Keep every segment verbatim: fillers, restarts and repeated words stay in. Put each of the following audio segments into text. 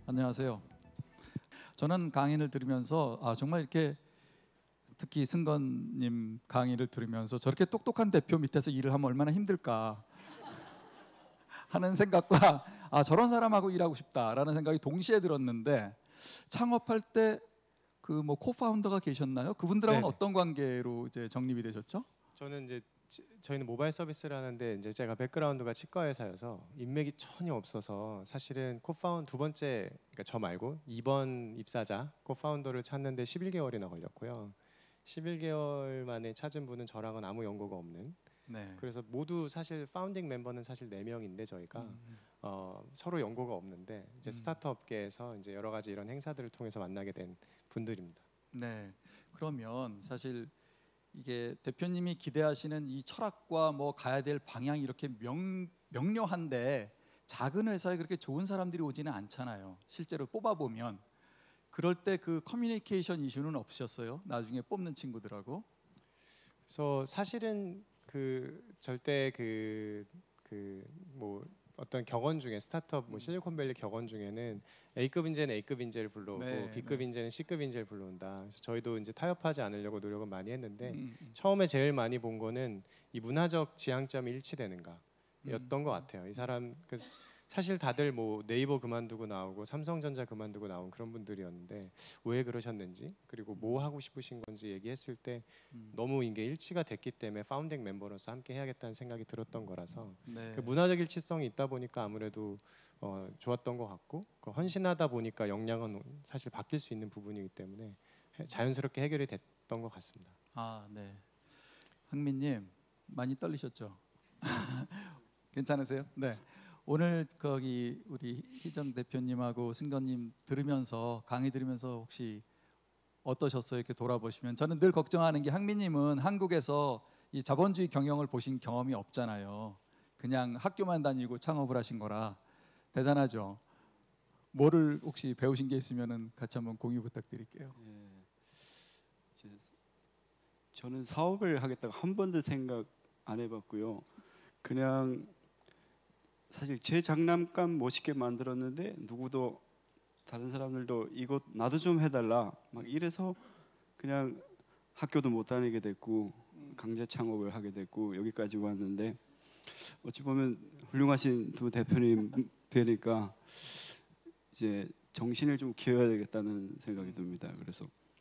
안녕하세요. 저는 강의를 들으면서 아, 정말 이렇게 특히 승건님 강의를 들으면서 저렇게 똑똑한 대표 밑에서 일을 하면 얼마나 힘들까 하는 생각과 아, 저런 사람하고 일하고 싶다라는 생각이 동시에 들었는데, 창업할 때 그 뭐 코파운더가 계셨나요? 그분들하고는 네네. 어떤 관계로 이제 정립이 되셨죠? 저는 이제 저희는 모바일 서비스를 하는데 이제 제가 백그라운드가 치과 회사여서 인맥이 전혀 없어서 사실은 코파운 두 번째, 그러니까 저 말고 이 번 입사자 코파운더를 찾는데 십일 개월이나 걸렸고요. 십일 개월 만에 찾은 분은 저랑은 아무 연고가 없는. 네. 그래서 모두 사실 파운딩 멤버는 사실 네 명인데 저희가 음. 어, 서로 연고가 없는데 이제 음. 스타트업계에서 이제 여러 가지 이런 행사들을 통해서 만나게 된 분들입니다. 네. 그러면 사실 이게 대표님이 기대하시는 이 철학과 뭐 가야 될 방향이 이렇게 명, 명료한데 작은 회사에 그렇게 좋은 사람들이 오지는 않잖아요. 실제로 뽑아보면. 그럴 때 그 커뮤니케이션 이슈는 없으셨어요? 나중에 뽑는 친구들하고? 그래서 사실은 그 절대 그 그 뭐 어떤 격언 중에 스타트업 뭐 실리콘밸리 격언 중에는 A급 인재는 A급 인재를 불러오고 네, B급 네. 인재는 C급 인재를 불러온다. 그래서 저희도 이제 타협하지 않으려고 노력은 많이 했는데 음, 음. 처음에 제일 많이 본 거는 이 문화적 지향점이 일치되는가였던 음. 것 같아요. 이 사람 그 사실 다들 뭐 네이버 그만두고 나오고 삼성전자 그만두고 나온 그런 분들이었는데 왜 그러셨는지, 그리고 뭐 하고 싶으신 건지 얘기했을 때 음. 너무 이게 일치가 됐기 때문에 파운딩 멤버로서 함께 해야겠다는 생각이 들었던 거라서 네. 그 문화적 일치성이 있다 보니까 아무래도 어, 좋았던 것 같고, 그 헌신하다 보니까 역량은 사실 바뀔 수 있는 부분이기 때문에 해- 자연스럽게 해결이 됐던 것 같습니다. 아, 네. 항민님 많이 떨리셨죠? 괜찮으세요? 네. 오늘 거기 우리 희정 대표님하고 승건님 들으면서 강의 들으면서 혹시 어떠셨어요? 이렇게 돌아보시면 저는 늘 걱정하는 게, 항민님은 한국에서 이 자본주의 경영을 보신 경험이 없잖아요. 그냥 학교만 다니고 창업을 하신 거라 대단하죠. 뭐를 혹시 배우신 게 있으면은 같이 한번 공유 부탁드릴게요. 예, 제, 저는 사업을 하겠다고 한 번도 생각 안 해봤고요. 그냥 사실 제 장난감 멋있게 만들었는데 누구도 다른 사람들도 이거 나도 좀 해달라 막 이래서 그냥 학교도 못 다니게 됐고 강제 창업을 하게 됐고 여기까지 왔는데, 어찌 보면 훌륭하신 두 대표님 뵈니까 이제 정신을 좀 키워야 되겠다는 생각이 듭니다. 그래서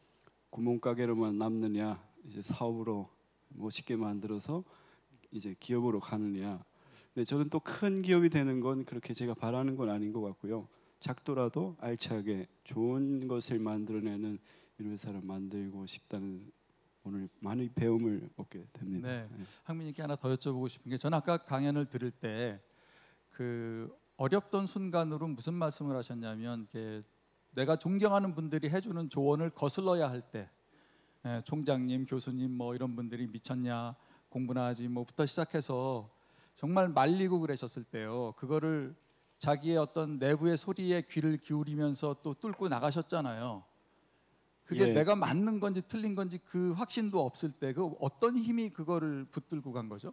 구멍가게로만 남느냐, 이제 사업으로 멋있게 만들어서 이제 기업으로 가느냐. 근데 저는 또 큰 기업이 되는 건 그렇게 제가 바라는 건 아닌 것 같고요. 작더라도 알차게 좋은 것을 만들어내는 이런 회사를 만들고 싶다는, 오늘 많은 배움을 얻게 됩니다. 네. 네. 항민님께 하나 더 여쭤보고 싶은 게, 저는 아까 강연을 들을 때 그 어렵던 순간으로 무슨 말씀을 하셨냐면, 이렇게 내가 존경하는 분들이 해주는 조언을 거슬러야 할 때, 예, 총장님, 교수님 뭐 이런 분들이 미쳤냐, 공부나 하지 뭐부터 시작해서 정말 말리고 그러셨을 때요, 그거를 자기의 어떤 내부의 소리에 귀를 기울이면서 또 뚫고 나가셨잖아요. 그게 예. 내가 맞는 건지 틀린 건지 그 확신도 없을 때 그 어떤 힘이 그거를 붙들고 간 거죠?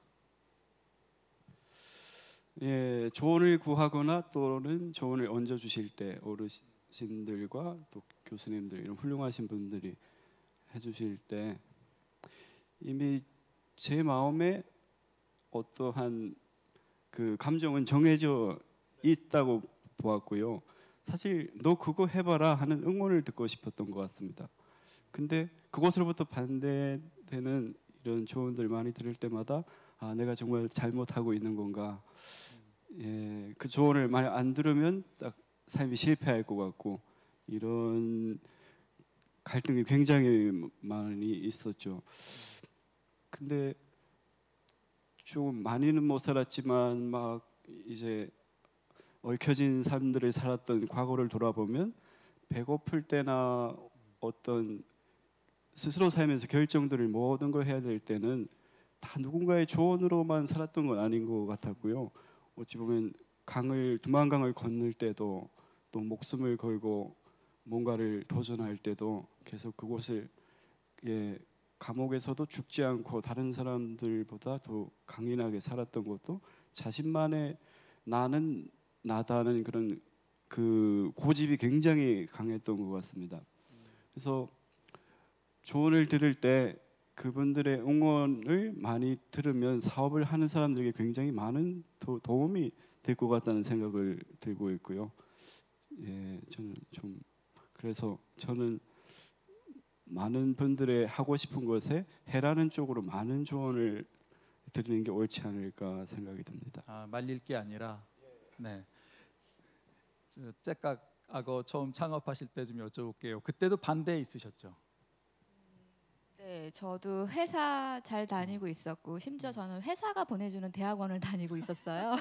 예, 조언을 구하거나 또는 조언을 얹어 주실 때 어르신들과 또 교수님들, 이런 훌륭하신 분들이 해주실 때 이미 제 마음에 어떠한 그 감정은 정해져 있다고 보았고요. 사실 너 그거 해봐라 하는 응원을 듣고 싶었던 것 같습니다. 근데 그것으로부터 반대되는 이런 조언들 많이 들을 때마다 아, 내가 정말 잘못하고 있는 건가. 예, 그 조언을 많이 안 들으면 딱 삶이 실패할 것 같고, 이런 갈등이 굉장히 많이 있었죠. 근데 좀 많이는 못 살았지만 막 이제 얽혀진 삶들을 살았던 과거를 돌아보면 배고플 때나 어떤 스스로 살면서 결정들을 모든 걸 해야 될 때는 다 누군가의 조언으로만 살았던 건 아닌 것 같았고요. 어찌 보면 강을 두만강을 건널 때도 또 목숨을 걸고 뭔가를 도전할 때도 계속 그곳을, 예, 감옥에서도 죽지 않고 다른 사람들보다 더 강인하게 살았던 것도 자신만의 나는 나다는 그런 그 고집이 굉장히 강했던 것 같습니다. 그래서 조언을 들을 때 그분들의 응원을 많이 들으면 사업을 하는 사람들에게 굉장히 많은 도, 도움이 될 것 같다는 생각을 들고 있고요. 예, 저는 좀 그래서 저는 많은 분들의 하고 싶은 것에 해라는 쪽으로 많은 조언을 드리는 게 옳지 않을까 생각이 듭니다. 아, 말릴 게 아니라 네. 잭각 악어 처음 창업하실 때 좀 여쭤볼게요. 그때도 반대 있으셨죠? 네, 저도 회사 잘 다니고 있었고 심지어 저는 회사가 보내주는 대학원을 다니고 있었어요.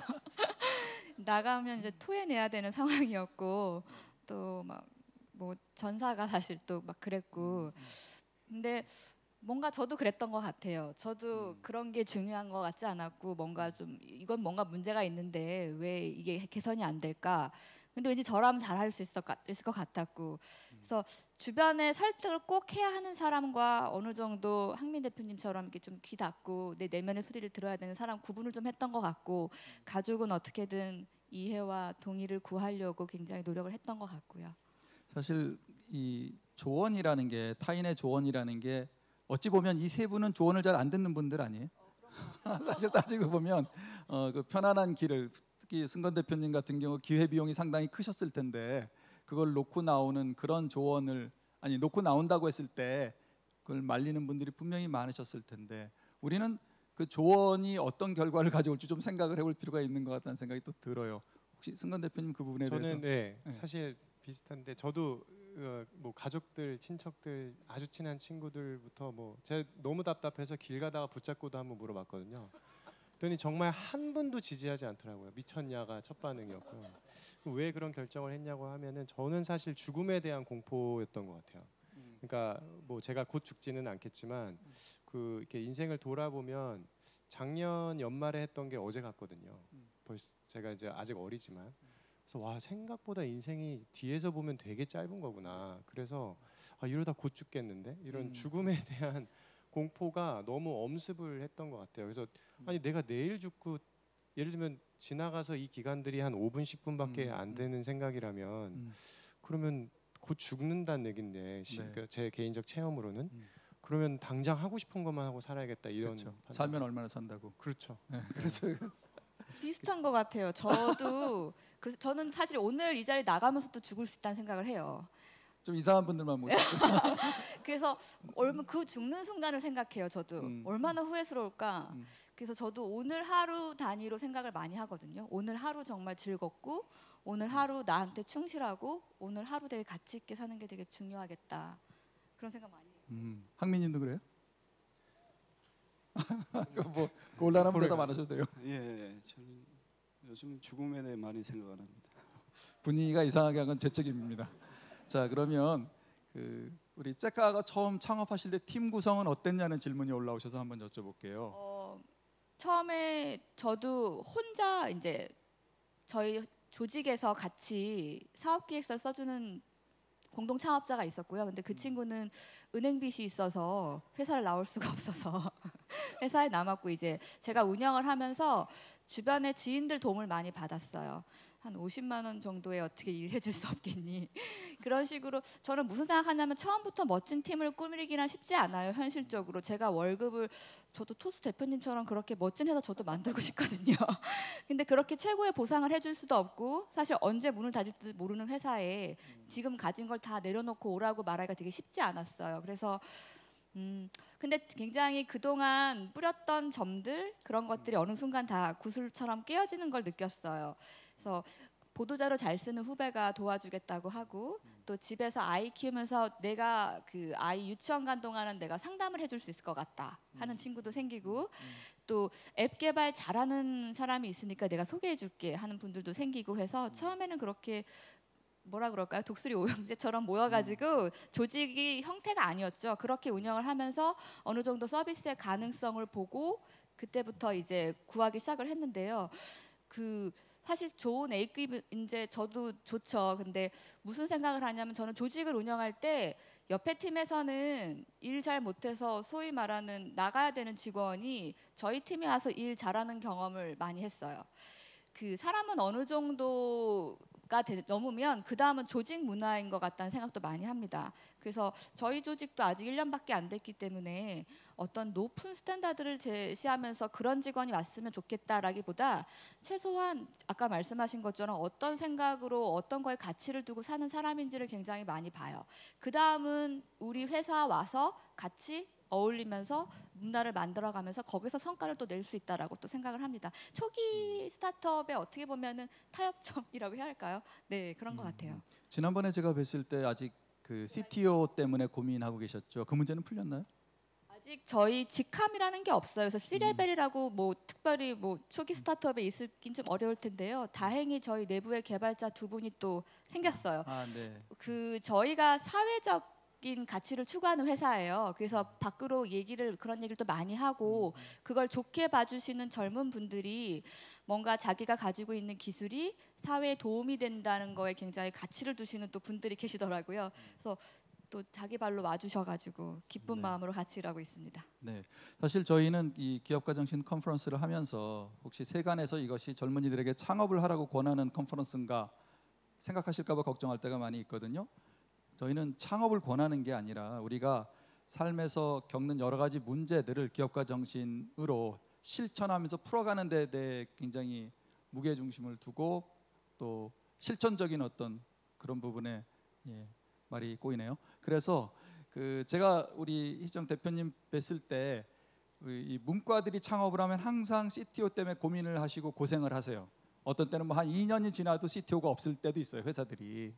나가면 이제 토해내야 되는 상황이었고 또 막 뭐 전사가 사실 또 막 그랬고 근데 뭔가 저도 그랬던 것 같아요. 저도 그런 게 중요한 것 같지 않았고 뭔가 좀 이건 뭔가 문제가 있는데 왜 이게 개선이 안 될까? 근데 왠지 저라면 잘할 수 있을 것 같았고 그래서 주변에 설득을 꼭 해야 하는 사람과 어느 정도 항민 대표님처럼 이렇게 좀 귀 닫고 내 내면의 소리를 들어야 되는 사람 구분을 좀 했던 것 같고 가족은 어떻게든 이해와 동의를 구하려고 굉장히 노력을 했던 것 같고요. 사실 이 조언이라는 게 타인의 조언이라는 게 어찌 보면 이 세 분은 조언을 잘 안 듣는 분들 아니에요? 사실 따지고 보면 어, 그 편안한 길을 특히 승건 대표님 같은 경우 기회 비용이 상당히 크셨을 텐데 그걸 놓고 나오는 그런 조언을 아니 놓고 나온다고 했을 때 그걸 말리는 분들이 분명히 많으셨을 텐데 우리는 그 조언이 어떤 결과를 가져올지 좀 생각을 해볼 필요가 있는 것 같다는 생각이 또 들어요. 혹시 승건 대표님 그 부분에 저는 대해서 네, 네. 사실 비슷한데 저도 어, 뭐 가족들, 친척들, 아주 친한 친구들부터 뭐 제가 너무 답답해서 길 가다가 붙잡고도 한번 물어봤거든요. 그랬더니 정말 한 분도 지지하지 않더라고요. 미쳤냐가 첫 반응이었고요. 왜 그런 결정을 했냐고 하면은 저는 사실 죽음에 대한 공포였던 것 같아요. 그러니까 뭐 제가 곧 죽지는 않겠지만 그 이렇게 인생을 돌아보면 작년 연말에 했던 게 어제 같거든요. 벌써 제가 이제 아직 어리지만 그래서 와 생각보다 인생이 뒤에서 보면 되게 짧은 거구나. 그래서 아, 이러다 곧 죽겠는데 이런 음. 죽음에 대한 공포가 너무 엄습을 했던 것 같아요. 그래서 아니 내가 내일 죽고 예를 들면 지나가서 이 기간들이 한 오 분 십 분밖에 음, 안 음. 되는 생각이라면 음. 그러면 곧 죽는다는 얘긴데 시, 네. 그러니까 제 개인적 체험으로는 음. 그러면 당장 하고 싶은 것만 하고 살아야겠다 이런 그렇죠. 판단. 살면 얼마나 산다고. 그렇죠. 네. 그래서 비슷한 것 같아요. 저도 그 저는 사실 오늘 이 자리 나가면서도 죽을 수 있다는 생각을 해요. 좀 이상한 분들만 모시고 그래서 얼마 그 죽는 순간을 생각해요. 저도 음. 얼마나 후회스러울까. 음. 그래서 저도 오늘 하루 단위로 생각을 많이 하거든요. 오늘 하루 정말 즐겁고 오늘 하루 나한테 충실하고 오늘 하루 되게 가치 있게 사는 게 되게 중요하겠다. 그런 생각 많이 해요. 음. 항민님도 그래요? 뭐 곤란한 대답 안 하셔도 돼요. 예, 예, 저는 요즘 죽음에 대해 많이 생각을 합니다. 분위기가 이상하게 한 건 제 책임입니다. 자 그러면 그 우리 잭가가 처음 창업하실 때 팀 구성은 어땠냐는 질문이 올라오셔서 한번 여쭤볼게요. 어, 처음에 저도 혼자 이제 저희 조직에서 같이 사업 기획서를 써주는 공동 창업자가 있었고요. 근데 그 친구는 은행 빚이 있어서 회사를 나올 수가 없어서 회사에 남았고 이제 제가 운영을 하면서 주변에 지인들 도움을 많이 받았어요. 한 오십만 원 정도에 어떻게 일해줄 수 없겠니? 그런 식으로 저는 무슨 생각하냐면 처음부터 멋진 팀을 꾸미기란 쉽지 않아요. 현실적으로 제가 월급을 저도 토스 대표님처럼 그렇게 멋진 회사 저도 만들고 싶거든요. 근데 그렇게 최고의 보상을 해줄 수도 없고 사실 언제 문을 닫을지 모르는 회사에 지금 가진 걸 다 내려놓고 오라고 말하기가 되게 쉽지 않았어요. 그래서 음 근데 굉장히 그동안 뿌렸던 점들 그런 것들이 어느 순간 다 구슬처럼 깨어지는 걸 느꼈어요. 그래서 보도자료 잘 쓰는 후배가 도와주겠다고 하고 또 집에서 아이 키우면서 내가 그 아이 유치원 간 동안은 내가 상담을 해줄 수 있을 것 같다 하는 친구도 생기고 또 앱 개발 잘하는 사람이 있으니까 내가 소개해줄게 하는 분들도 생기고 해서 처음에는 그렇게 뭐라 그럴까요? 독수리 오형제처럼 모여가지고 조직이 형태가 아니었죠. 그렇게 운영을 하면서 어느 정도 서비스의 가능성을 보고 그때부터 이제 구하기 시작을 했는데요. 그 사실 좋은 A급 이제 저도 좋죠. 근데 무슨 생각을 하냐면 저는 조직을 운영할 때 옆에 팀에서는 일 잘 못해서 소위 말하는 나가야 되는 직원이 저희 팀에 와서 일 잘하는 경험을 많이 했어요. 그 사람은 어느 정도 되, 넘으면 그 다음은 조직 문화인 것 같다는 생각도 많이 합니다. 그래서 저희 조직도 아직 일 년밖에 안 됐기 때문에 어떤 높은 스탠다드를 제시하면서 그런 직원이 왔으면 좋겠다라기보다 최소한 아까 말씀하신 것처럼 어떤 생각으로 어떤 거에 가치를 두고 사는 사람인지를 굉장히 많이 봐요. 그 다음은 우리 회사 와서 같이 어울리면서 문화를 만들어가면서 거기서 성과를 또 낼 수 있다라고 또 생각을 합니다. 초기 스타트업에 어떻게 보면은 타협점이라고 해야 할까요? 네, 그런 것 같아요. 지난번에 제가 뵀을 때 아직 그 씨티오 때문에 고민하고 계셨죠. 그 문제는 풀렸나요? 아직 저희 직함이라는 게 없어요. 그래서 C레벨이라고 뭐 특별히 뭐 초기 스타트업에 있을긴 좀 어려울 텐데요. 다행히 저희 내부에 개발자 두 분이 또 생겼어요. 아, 네. 그 저희가 사회적 인 가치를 추구하는 회사예요. 그래서 밖으로 얘기를 그런 얘기를 또 많이 하고 그걸 좋게 봐주시는 젊은 분들이 뭔가 자기가 가지고 있는 기술이 사회에 도움이 된다는 거에 굉장히 가치를 두시는 또 분들이 계시더라고요. 그래서 또 자기 발로 와주셔가지고 기쁜 네. 마음으로 같이 일하고 있습니다. 네, 사실 저희는 이 기업가 정신 컨퍼런스를 하면서 혹시 세간에서 이것이 젊은이들에게 창업을 하라고 권하는 컨퍼런스인가 생각하실까봐 걱정할 때가 많이 있거든요. 저희는 창업을 권하는 게 아니라 우리가 삶에서 겪는 여러 가지 문제들을 기업가 정신으로 실천하면서 풀어가는 데 대해 굉장히 무게 중심을 두고 또 실천적인 어떤 그런 부분에 예, 말이 꼬이네요. 그래서 그 제가 우리 희정 대표님 뵀을 때 이 문과들이 창업을 하면 항상 씨티오 때문에 고민을 하시고 고생을 하세요. 어떤 때는 뭐 한 이 년이 지나도 씨티오가 없을 때도 있어요, 회사들이.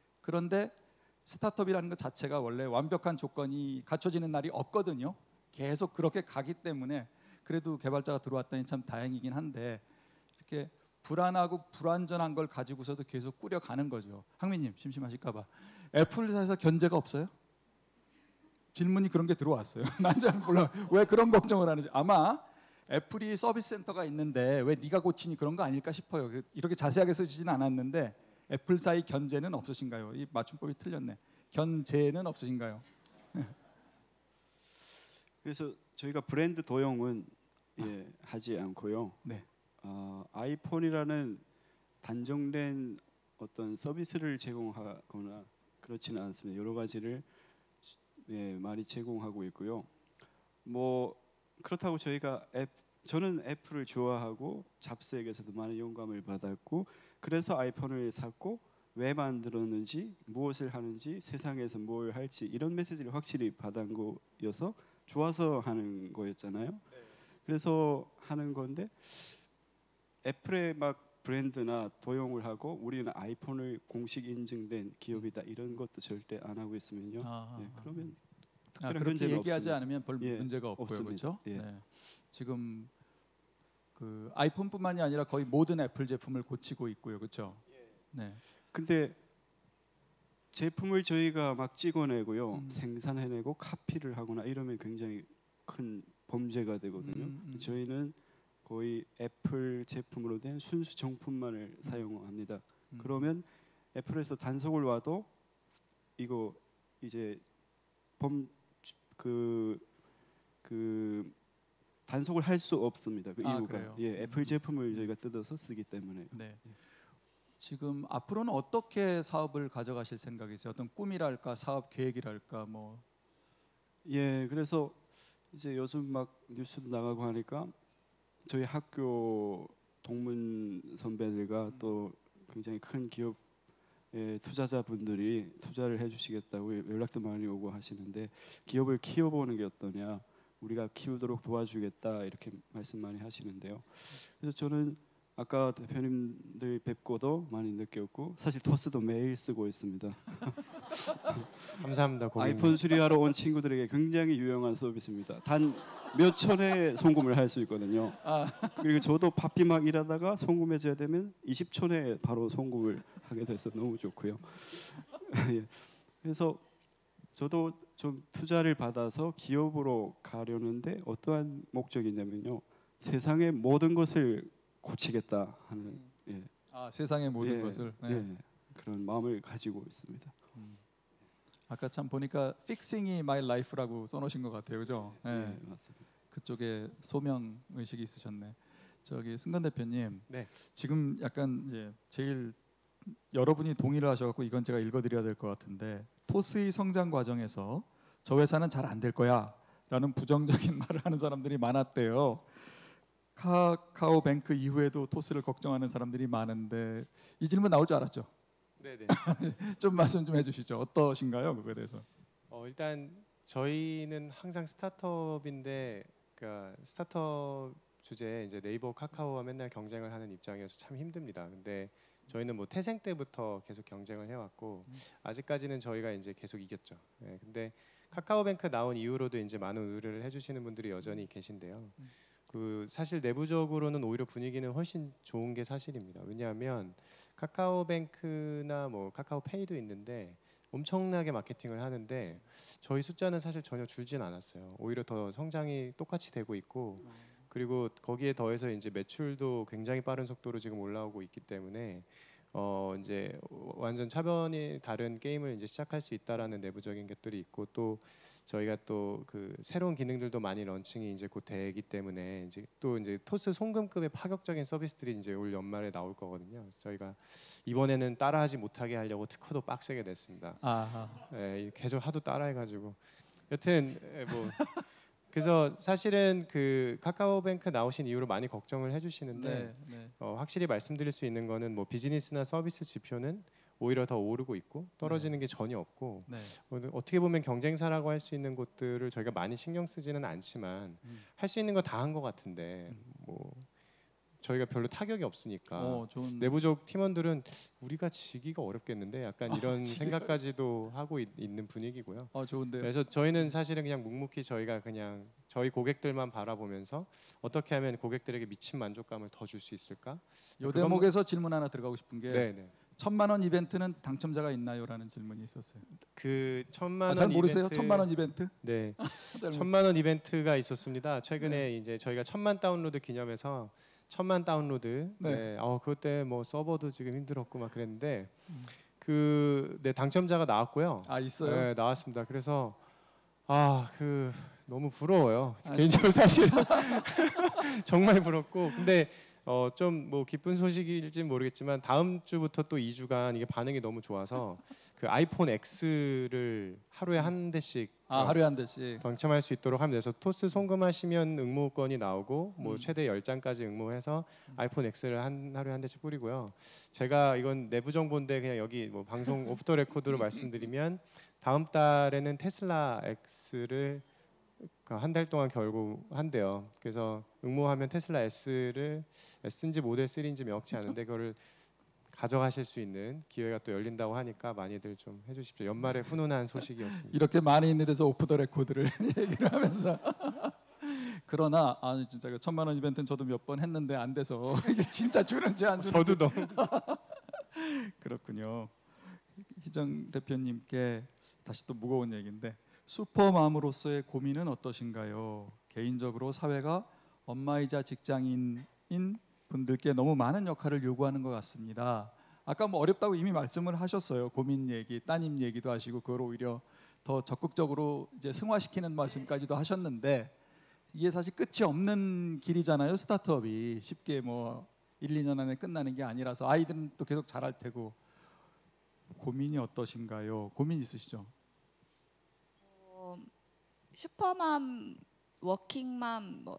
그런데 스타트업이라는 것 자체가 원래 완벽한 조건이 갖춰지는 날이 없거든요. 계속 그렇게 가기 때문에 그래도 개발자가 들어왔다니 참 다행이긴 한데 이렇게 불안하고 불완전한 걸 가지고서도 계속 꾸려가는 거죠. 항민님 심심하실까 봐. 애플사에서 견제가 없어요? 질문이 그런 게 들어왔어요. 난 잘 몰라 왜 그런 걱정을 하는지. 아마 애플이 서비스 센터가 있는데 왜 네가 고치니 그런 거 아닐까 싶어요. 이렇게 자세하게 쓰지는 않았는데 애플사의 견제는 없으신가요? 이 맞춤법이 틀렸네. 견제는 없으신가요? 그래서 저희가 브랜드 도용은 예, 하지 않고요. 네. 어, 아이폰이라는 단정된 어떤 서비스를 제공하거나 그렇지는 않습니다. 여러 가지를 예, 많이 제공하고 있고요. 뭐 그렇다고 저희가 앱 저는 애플을 좋아하고 잡스에게서도 많은 영감을 받았고 그래서 아이폰을 샀고 왜 만들었는지 무엇을 하는지 세상에서 뭘 할지 이런 메시지를 확실히 받은 거여서 좋아서 하는 거였잖아요. 네. 그래서 하는 건데 애플의 막 브랜드나 도용을 하고 우리는 아이폰을 공식 인증된 기업이다 이런 것도 절대 안 하고 있으면요. 아, 예, 그러면 아, 그렇게 얘기하지 없습니다. 않으면 별 예, 문제가 없고요, 없습니다. 그렇죠? 예. 네. 지금 그 아이폰뿐만이 아니라 거의 모든 애플 제품을 고치고 있고요, 그렇죠? 네. 근데 제품을 저희가 막 찍어내고요, 음. 생산해내고 카피를 하거나 이러면 굉장히 큰 범죄가 되거든요. 음, 음. 저희는 거의 애플 제품으로 된 순수 정품만을 음. 사용합니다. 음. 그러면 애플에서 단속을 와도 이거 이제 범 그 그 단속을 할 수 없습니다. 그 아, 이유가 그래요? 예, 애플 음. 제품을 저희가 뜯어서 쓰기 때문에. 네. 지금 앞으로는 어떻게 사업을 가져가실 생각이세요? 어떤 꿈이랄까, 사업 계획이랄까, 뭐. 예, 그래서 이제 요즘 막 뉴스도 나가고 하니까 저희 학교 동문 선배들과 음. 또 굉장히 큰 기업 의 투자자분들이 투자를 해주시겠다고 연락도 많이 오고 하시는데 기업을 키워보는 게 어떠냐, 우리가 키우도록 도와주겠다 이렇게 말씀 많이 하시는데요. 그래서 저는 아까 대표님들 뵙고도 많이 느꼈고 사실 토스도 매일 쓰고 있습니다. 감사합니다. 고객님. 아이폰 수리하러 온 친구들에게 굉장히 유용한 서비스입니다. 단 몇 천에 송금을 할 수 있거든요. 아. 그리고 저도 바삐 막 일하다가 송금해줘야 되면 이십 촌에 바로 송금을 하게 돼서 너무 좋고요. 예. 그래서 저도 좀 투자를 받아서 기업으로 가려는데 어떠한 목적이냐면요, 세상의 모든 것을 고치겠다 하는 예. 아, 세상의 모든 예, 것을. 네. 예, 그런 마음을 가지고 있습니다. 음. 아까 참 보니까 fixing이 my life라고 써놓으신 것 같아요, 그죠? 예, 네. 맞습니다. 그쪽에 소명 의식이 있으셨네. 저기 승관 대표님, 네. 지금 약간 이제 제일 여러분이 동의를 하셔갖고 이건 제가 읽어드려야 될 것 같은데 토스의 성장 과정에서 저 회사는 잘 안 될 거야라는 부정적인 말을 하는 사람들이 많았대요. 카카오뱅크 이후에도 토스를 걱정하는 사람들이 많은데 이 질문 나올 줄 알았죠? 네네. 좀 말씀 좀 해주시죠. 어떠신가요? 그거에 대해서. 어, 일단 저희는 항상 스타트업인데 그러니까 스타트업 주제에 이제 네이버, 카카오와 맨날 경쟁을 하는 입장이어서 참 힘듭니다. 근데 저희는 뭐 태생 때부터 계속 경쟁을 해왔고 아직까지는 저희가 이제 계속 이겼죠. 네, 근데 카카오뱅크 나온 이후로도 이제 많은 의뢰를 해주시는 분들이 여전히 계신데요. 그 사실 내부적으로는 오히려 분위기는 훨씬 좋은 게 사실입니다. 왜냐하면 카카오뱅크나 뭐 카카오페이도 있는데 엄청나게 마케팅을 하는데 저희 숫자는 사실 전혀 줄진 않았어요. 오히려 더 성장이 똑같이 되고 있고 그리고 거기에 더해서 이제 매출도 굉장히 빠른 속도로 지금 올라오고 있기 때문에 어 이제 완전 차변이 다른 게임을 이제 시작할 수 있다라는 내부적인 것들이 있고 또 저희가 또 그 새로운 기능들도 많이 런칭이 이제 곧 되기 때문에 이제 또 이제 토스 송금급의 파격적인 서비스들이 이제 올 연말에 나올 거거든요. 그래서 저희가 이번에는 따라하지 못하게 하려고 특허도 빡세게 냈습니다. 아하. 예, 계속 하도 따라해가지고 여튼 예, 뭐 그래서 사실은 그 카카오뱅크 나오신 이후로 많이 걱정을 해주시는데 네, 네. 어, 확실히 말씀드릴 수 있는 거는 뭐 비즈니스나 서비스 지표는 오히려 더 오르고 있고 떨어지는 게 전혀 없고 네. 어, 어떻게 보면 경쟁사라고 할 수 있는 곳들을 저희가 많이 신경 쓰지는 않지만 음. 할 수 있는 거 다 한 것 같은데 뭐 저희가 별로 타격이 없으니까 어, 좋은. 내부적 팀원들은 우리가 지기가 어렵겠는데 약간 이런 지기가- 생각까지도 하고 있, 있는 분위기고요. 어, 좋은데요. 그래서 저희는 사실은 그냥 묵묵히 저희가 그냥 저희 고객들만 바라보면서 어떻게 하면 고객들에게 미친 만족감을 더 줄 수 있을까? 요 그건 대목에서 질문 하나 들어가고 싶은 게 네, 네. 천만 원 이벤트는 당첨자가 있나요라는 질문이 있었어요. 그 천만 아, 원 잘 모르세요? 이벤트, 천만 원 이벤트? 네, 잘 모르- 천만 원 이벤트가 있었습니다. 최근에 이제 저희가 천만 다운로드 기념해서 천만 다운로드. 네. 네. 어 그때 뭐 서버도 지금 힘들었고 막 그랬는데 그 네, 당첨자가 나왔고요. 아, 있어요. 네, 나왔습니다. 그래서 아 그 너무 부러워요. 아, 개인적으로 사실 정말 부럽고 근데 어 좀 뭐 기쁜 소식일지 모르겠지만 다음 주부터 또 이 주간 이게 반응이 너무 좋아서 그 아이폰 X를 하루에 한 대씩 아, 어, 하루에 한 대씩. 당첨할 수 있도록 하면 돼서 토스 송금하시면 응모권이 나오고 뭐 음. 최대 열 장까지 응모해서 아이폰 X를 한 하루에 한 대씩 뿌리고요. 제가 이건 내부 정보인데 그냥 여기 뭐 방송 오프 더 레코드로 말씀드리면 다음 달에는 테슬라 X를 한 달 동안 결국 한대요. 그래서 응모하면 테슬라 S를 S인지 모델 삼인지 명확치 않은데 그거를 가져가실 수 있는 기회가 또 열린다고 하니까 많이들 좀 해주십시오. 연말에 훈훈한 소식이었습니다. 이렇게 많이 있는 데서 오프 더 레코드를 얘기를 하면서 그러나 아 진짜 그 천만 원 이벤트는 저도 몇 번 했는데 안 돼서 이게 진짜 주는지 안 주는지 저도 너무 그렇군요. 희정 대표님께 다시 또 무거운 얘기인데 슈퍼맘으로서의 고민은 어떠신가요? 개인적으로 사회가 엄마이자 직장인인 분들께 너무 많은 역할을 요구하는 것 같습니다. 아까 뭐 어렵다고 이미 말씀을 하셨어요. 고민 얘기, 따님 얘기도 하시고 그걸 오히려 더 적극적으로 이제 승화시키는 말씀까지도 하셨는데 이게 사실 끝이 없는 길이잖아요. 스타트업이 쉽게 뭐 일, 이 년 안에 끝나는 게 아니라서 아이들은 또 계속 자랄 테고 고민이 어떠신가요? 고민 있으시죠? 어, 슈퍼맘, 워킹맘, 뭐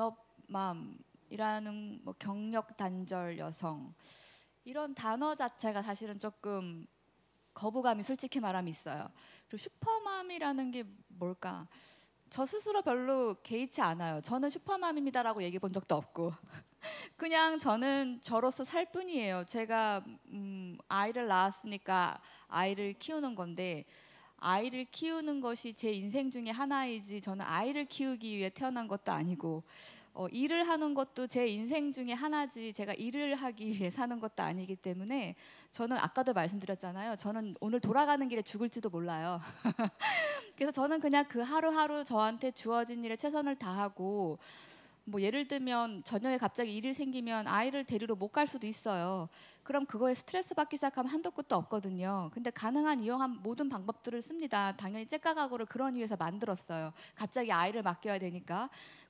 전업맘이라는 뭐 경력 단절 여성 이런 단어 자체가 사실은 조금 거부감이 솔직히 말하면 있어요. 그리고 슈퍼맘이라는 게 뭘까? 저 스스로 별로 개의치 않아요. 저는 슈퍼맘입니다라고 얘기해 본 적도 없고 그냥 저는 저로서 살 뿐이에요. 제가 음, 아이를 낳았으니까 아이를 키우는 건데 아이를 키우는 것이 제 인생 중에 하나이지 저는 아이를 키우기 위해 태어난 것도 아니고 어, 일을 하는 것도 제 인생 중에 하나지 제가 일을 하기 위해 사는 것도 아니기 때문에 저는 아까도 말씀드렸잖아요. 저는 오늘 돌아가는 길에 죽을지도 몰라요. 그래서 저는 그냥 그 하루하루 저한테 주어진 일에 최선을 다하고 뭐 예를 들면 저녁에 갑자기 일이 생기면 아이를 데리러 못 갈 수도 있어요. 그럼 그거에 스트레스 받기 시작하면 한도 끝도 없거든요. 근데 가능한 이용한 모든 방법들을 씁니다. 당연히 째까가고를 그런 이유에서 만들었어요. 갑자기 아이를 맡겨야 되니까.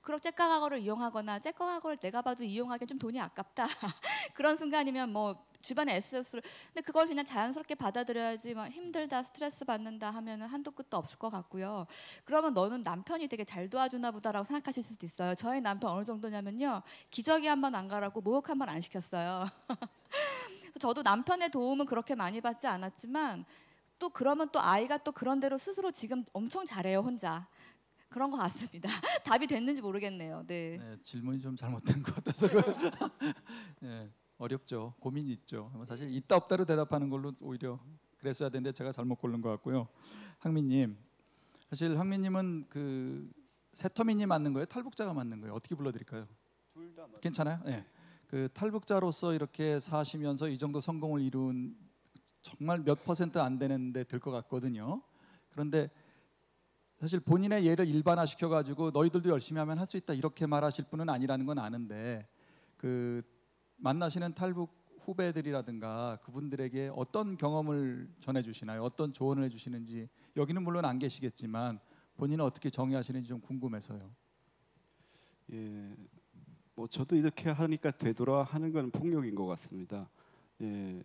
그런 째까가거를 이용하거나 째까가거를 내가 봐도 이용하기엔 좀 돈이 아깝다 그런 순간이면 뭐 주변에 에스에스를 근데 그걸 그냥 자연스럽게 받아들여야지 막 힘들다 스트레스 받는다 하면은 한도 끝도 없을 것 같고요. 그러면 너는 남편이 되게 잘 도와주나 보다라고 생각하실 수도 있어요. 저희 남편 어느 정도냐면요, 기저귀 한 번 안 갈았고 목욕 한 번 안 시켰어요. 저도 남편의 도움은 그렇게 많이 받지 않았지만 또 그러면 또 아이가 또 그런 대로 스스로 지금 엄청 잘해요 혼자. 그런 것 같습니다. 답이 됐는지 모르겠네요. 네. 네, 질문이 좀 잘못된 것 같아서 네, 어렵죠. 고민이 있죠. 사실 있다 없다로 대답하는 걸로 오히려 그랬어야 되는데 제가 잘못 고른 것 같고요. 항민님, 사실 항민님은 그 새터민이 맞는 거예요? 탈북자가 맞는 거예요? 어떻게 불러드릴까요? 둘 다 맞. 괜찮아요? 네. 그 탈북자로서 이렇게 사시면서 이 정도 성공을 이룬 정말 몇 퍼센트 안 되는데 들 것 같거든요. 그런데 사실 본인의 예를 일반화시켜 가지고 너희들도 열심히 하면 할 수 있다 이렇게 말하실 분은 아니라는 건 아는데 그 만나시는 탈북 후배들이라든가 그분들에게 어떤 경험을 전해주시나요? 어떤 조언을 해주시는지 여기는 물론 안 계시겠지만 본인은 어떻게 정의하시는지 좀 궁금해서요. 예, 뭐 저도 이렇게 하니까 되돌아 하는 건 폭력인 것 같습니다. 예,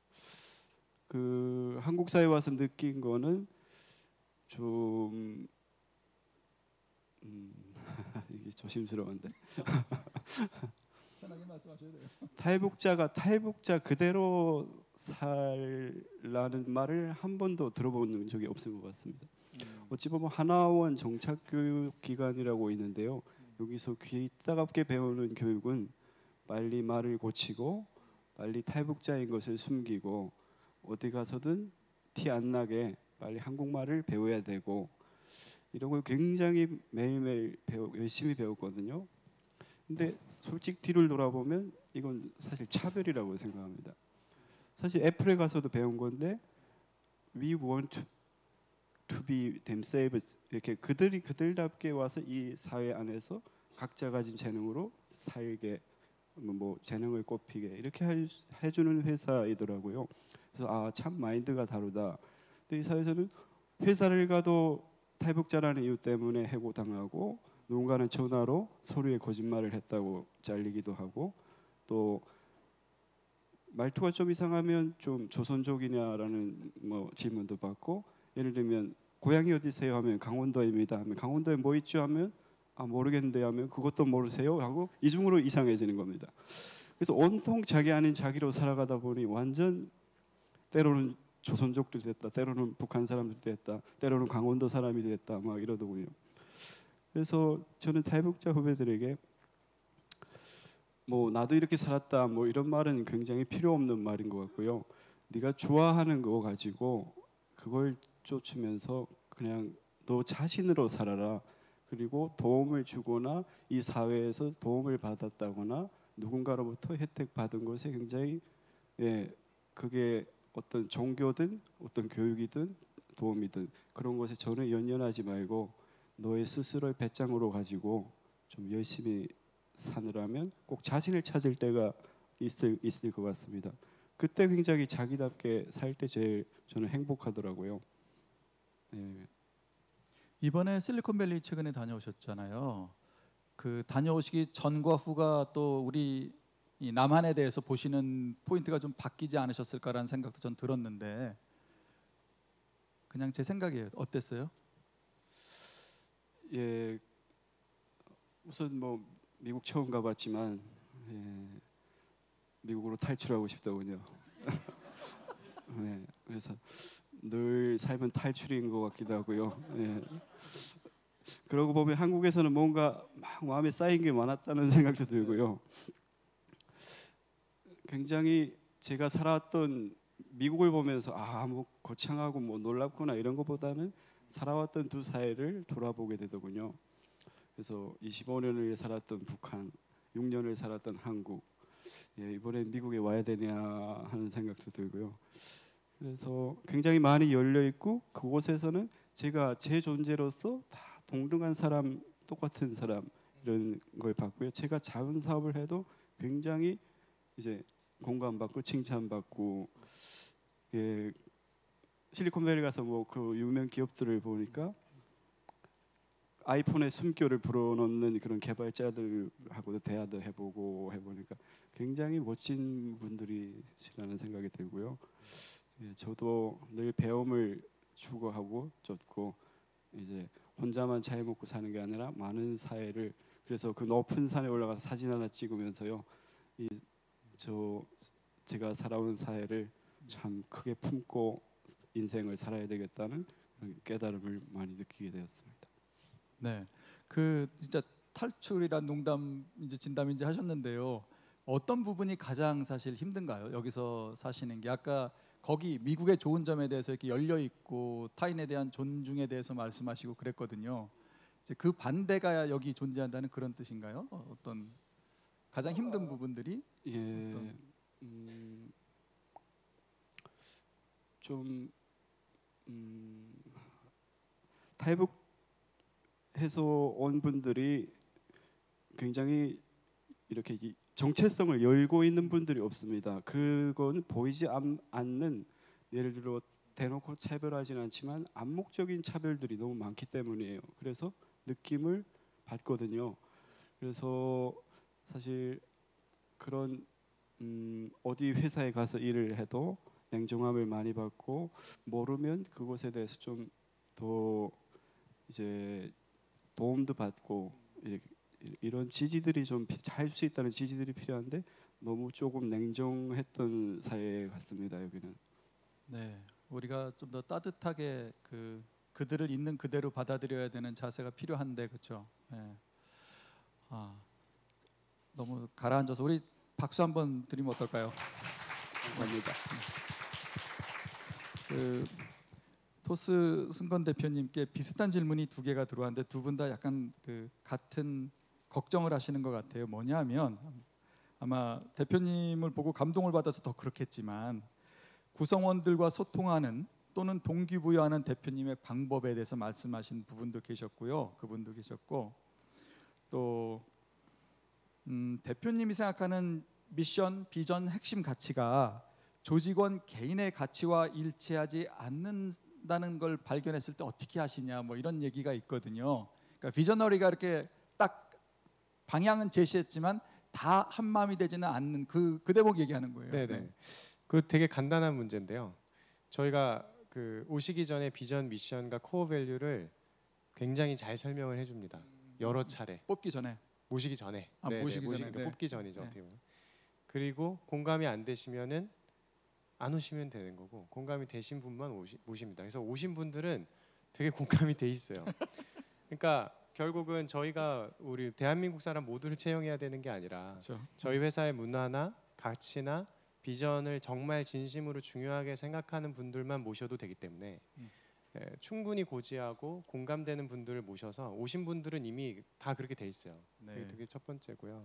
그 한국 사회 와서 느낀 거는 좀 음, 이게 조심스러운데 편하게 말씀하셔도 돼요. 탈북자가 탈북자 그대로 살라는 말을 한 번도 들어본 적이 없은 것 같습니다. 음. 어찌 보면 하나원 정착교육기관이라고 있는데요. 여기서 귀에 따갑게 배우는 교육은 빨리 말을 고치고 빨리 탈북자인 것을 숨기고 어디 가서든 티 안 나게 빨리 한국말을 배워야 되고 이런 걸 굉장히 매일매일 배우, 열심히 배웠거든요. 근데 솔직히 뒤를 돌아보면 이건 사실 차별이라고 생각합니다. 사실 애플에 가서도 배운 건데 we want to, to be themselves 이렇게 그들이 그들답게 와서 이 사회 안에서 각자 가진 재능으로 살게 뭐 재능을 꼽히게 이렇게 해, 해주는 회사이더라고요. 그래서 아 참 마인드가 다르다. 근데 이 사회에서는 회사를 가도 탈북자라는 이유 때문에 해고당하고 누군가는 전화로 서류에 거짓말을 했다고 잘리기도 하고 또 말투가 좀 이상하면 좀 조선족이냐라는 뭐 질문도 받고 예를 들면 고향이 어디세요 하면 강원도입니다 하면 강원도에 뭐 있죠 하면 아 모르겠는데 하면 그것도 모르세요 하고 이중으로 이상해지는 겁니다. 그래서 온통 자기 아닌 자기로 살아가다 보니 완전 때로는 조선족도 됐다, 때로는 북한 사람도 됐다, 때로는 강원도 사람이 됐다 막 이러더군요. 그래서 저는 탈북자 후배들에게 뭐 나도 이렇게 살았다 뭐 이런 말은 굉장히 필요 없는 말인 것 같고요. 네가 좋아하는 거 가지고 그걸 쫓으면서 그냥 너 자신으로 살아라. 그리고 도움을 주거나 이 사회에서 도움을 받았다거나 누군가로부터 혜택 받은 것에 굉장히 예 그게 어떤 종교든 어떤 교육이든 도움이든 그런 것에 전혀 연연하지 말고 너의 스스로의 배짱으로 가지고 좀 열심히 사느라면 꼭 자신을 찾을 때가 있을 있을 것 같습니다. 그때 굉장히 자기답게 살 때 제일 저는 행복하더라고요. 네. 이번에 실리콘밸리 최근에 다녀오셨잖아요. 그 다녀오시기 전과 후가 또 우리 이 남한에 대해서 보시는 포인트가 좀 바뀌지 않으셨을까라는 생각도 전 들었는데 그냥 제 생각이에요. 어땠어요? 예, 우선 뭐 미국 처음 가봤지만 예, 미국으로 탈출하고 싶더군요. 네, 그래서 늘 삶은 탈출인 것 같기도 하고요. 예. 그러고 보면 한국에서는 뭔가 막 마음에 쌓인 게 많았다는 생각도 들고요. 굉장히 제가 살아왔던 미국을 보면서 아 뭐 거창하고 뭐 놀랍구나 이런 것보다는 살아왔던 두 사회를 돌아보게 되더군요. 그래서 이십오 년을 살았던 북한, 육 년을 살았던 한국, 예, 이번엔 미국에 와야 되냐 하는 생각도 들고요. 그래서 굉장히 많이 열려 있고 그곳에서는 제가 제 존재로서 다 동등한 사람, 똑같은 사람 이런 걸 봤고요. 제가 작은 사업을 해도 굉장히 이제 공감받고 칭찬받고 예, 실리콘밸리 가서 뭐 그 유명 기업들을 보니까 아이폰에 숨결을 불어넣는 그런 개발자들하고도 대화도 해보고 해보니까 굉장히 멋진 분들이시라는 생각이 들고요. 예, 저도 늘 배움을 추구하고 쫓고 이제 혼자만 잘 먹고 사는 게 아니라 많은 사회를 그래서 그 높은 산에 올라가서 사진 하나 찍으면서요. 이 저 제가 살아온 사회를 참 크게 품고 인생을 살아야 되겠다는 그런 깨달음을 많이 느끼게 되었습니다. 네, 그 진짜 탈출이란 농담 이제 진담인지 하셨는데요. 어떤 부분이 가장 사실 힘든가요? 여기서 사시는 게 아까 거기 미국의 좋은 점에 대해서 이렇게 열려 있고 타인에 대한 존중에 대해서 말씀하시고 그랬거든요. 이제 그 반대가 여기 존재한다는 그런 뜻인가요? 어, 어떤 가장 힘든 부분들이? 예, 음, 좀 음, 탈북해서 온 분들이 굉장히 이렇게 이 정체성을 열고 있는 분들이 없습니다. 그건 보이지 않, 않는 예를 들어 대놓고 차별하지는 않지만 암묵적인 차별들이 너무 많기 때문이에요. 그래서 느낌을 받거든요. 그래서 사실 그런 음, 어디 회사에 가서 일을 해도 냉정함을 많이 받고 모르면 그것에 대해서 좀 더 이제 도움도 받고 이렇게 이런 지지들이 좀 할 수 있다는 지지들이 필요한데 너무 조금 냉정했던 사회 같습니다. 여기는. 네, 우리가 좀 더 따뜻하게 그 그들을 있는 그대로 받아들여야 되는 자세가 필요한데 그렇죠. 네. 아, 너무 가라앉아서 우리 박수 한번 드리면 어떨까요? 감사합니다. 그 토스 승건 대표님께 비슷한 질문이 두 개가 들어왔는데 두 분 다 약간 그 같은 걱정을 하시는 것 같아요. 뭐냐면 아마 대표님을 보고 감동을 받아서 더 그렇겠지만 구성원들과 소통하는 또는 동기부여하는 대표님의 방법에 대해서 말씀하신 부분도 계셨고요. 그분도 계셨고 또 음, 대표님이 생각하는 미션, 비전, 핵심 가치가 조직원 개인의 가치와 일치하지 않는다는 걸 발견했을 때 어떻게 하시냐 뭐 이런 얘기가 있거든요. 그러니까 비저너리가 이렇게 딱 방향은 제시했지만 다 한 마음이 되지는 않는 그, 그 대목 얘기하는 거예요. 네네. 네. 그 되게 간단한 문제인데요. 저희가 그 오시기 전에 비전, 미션과 코어 밸류를 굉장히 잘 설명을 해줍니다. 여러 차례. 뽑기 전에. 모시기 전에. 아, 네네, 모시기 전에, 모시니까 네. 뽑기 전이죠. 네. 어떻게 보면. 그리고 공감이 안 되시면은 안 오시면 되는 거고 공감이 되신 분만 오시, 모십니다. 그래서 오신 분들은 되게 공감이 돼 있어요. 그러니까 결국은 저희가 우리 대한민국 사람 모두를 채용해야 되는 게 아니라 그렇죠. 저희 회사의 문화나 가치나 비전을 정말 진심으로 중요하게 생각하는 분들만 모셔도 되기 때문에 음. 예, 충분히 고지하고 공감되는 분들을 모셔서 오신 분들은 이미 다 그렇게 돼 있어요. 네. 그게 되게 첫 번째고요.